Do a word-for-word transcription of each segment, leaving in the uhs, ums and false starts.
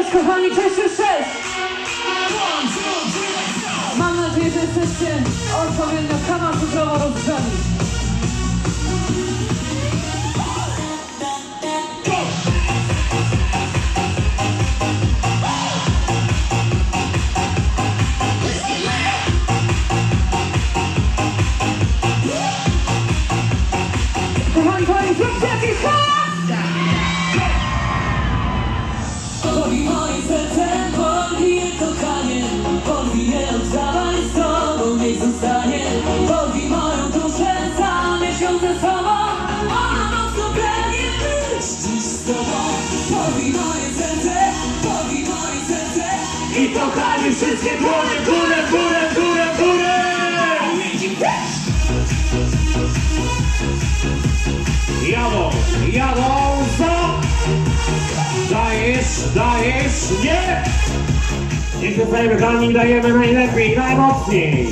Cześć kochani, cześć, cześć, cześć! Mam nadzieję, że jesteście odpowiednio kamacutrowo rozgrzani. Kochani, kochani, zróbcie jakiś hałas! Boli moje serce, boli je kochanie, boli je oddawaj z tobą, niech zostanie. Boli moją duszę, zamieś ze sobą, ona mocno pragnie być dziś z tobą. Boli moje serce, boli moje serce I kochani, wszystkie dłonie w górę, w górę, w górę, w górę! Jadą, jadą, co? Dajesz, dajesz, nie! Niech dostajemy dla nich, dajemy najlepiej, najmocniej!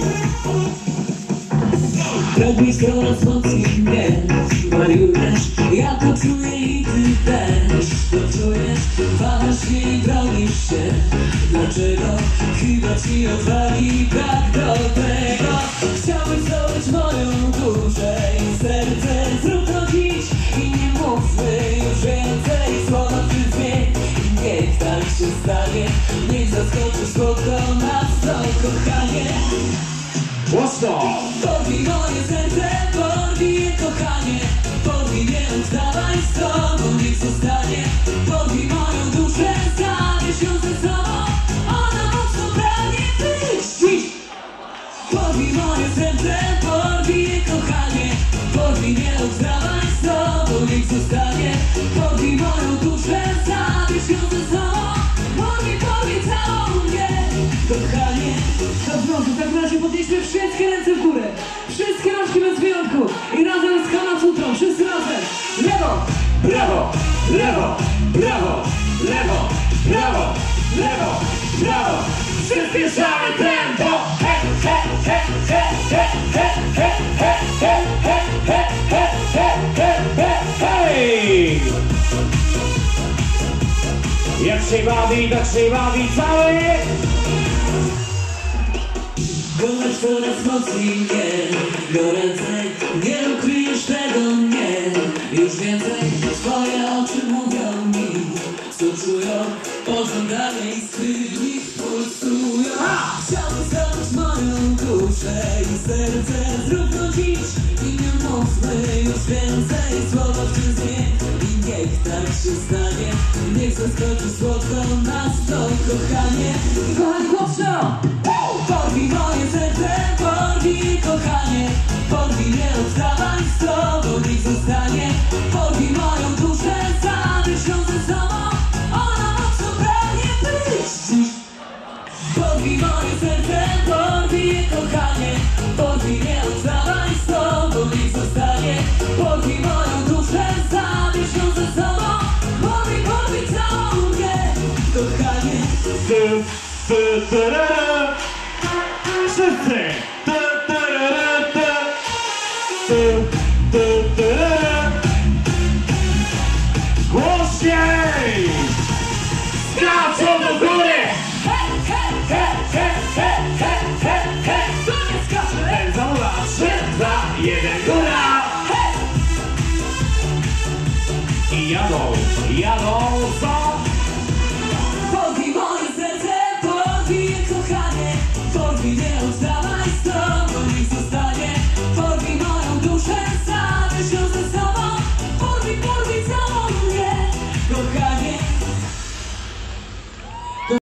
Pragniesz coraz mocniej mnie, wariujesz, ja to czuję i ty też to czujesz. Wahasz się i bronisz się, dlaczego? Chyba ci odwagi brak do tego. Chciałbyś zdobyć moją duszę i serce, zrób to dziś i nie mówmy już więcej. Słowa ty zmień i niech tak się stanie, niech zaskoczysz słodko nas to kochanie. Głośno! Porwij moje serce, porwij je kochanie, porwij je oddawaj z tobą, niech zostanie. Porwij moją duszę, zabierz ją ze sobą, ona mocno pragnie być dziś. Porwij moje serce, porwij je kochanie, porwij je oddawaj z tobą, niech zostanie. Porwij moją duszę, zabierz ją ze sobą, porwij, porwij całą mnie, kochanie. Dobrze, w takim razie podnieśmy wszystkie ręce w górę. Wszystkie rączki bez wyjątku. I razem z Kamacutrą, wszyscy razem. Lewo, Brawo, lewo, brawo, lewo, prawo, lewo, prawo! Przyspieszamy tempo! He, he, he, he, he, he, he, he, he, he, he, he, he, he, hej! Jak się bawi, tak się bawi cały! Kochasz coraz mocniej mnie, goręcej, nie ukryjesz tego mnie. Już więcej, twoje oczy mówią mi, co czują, pożądanie i skryt nich pulsują. Chciałbym zdobyć moją duszę i serce, zrób to dziś i nie mówmy już więcej. Słowa w tym zmień i niech tak się stanie, niech zaskoczy słodko nas to kochanie. kochani, głośno. Porwij moje serce, porwij je kochanie, porwij je oddawaj z tobą, niech zostanie. Porwij moją duszę, zabierz ją ze sobą, ona mocno pragnie być dziś. Porwij moje serce, porwij je kochanie, porwij je oddawaj z tobą, niech zostanie. Porwij moją duszę, zabierz ją ze sobą, porwij, porwij całą mnie, kochanie. Ty, ty, ty, ty, wszyscy! Ty, ty, ty, ty, ty, ty, ty. Głośniej! Skaczą do góry! Hej, hej, He, he, he, he, he, he! to nie skacze! Ten zawoła trzy, dwa, jeden, góra! Hej! I jadą, jadą, co?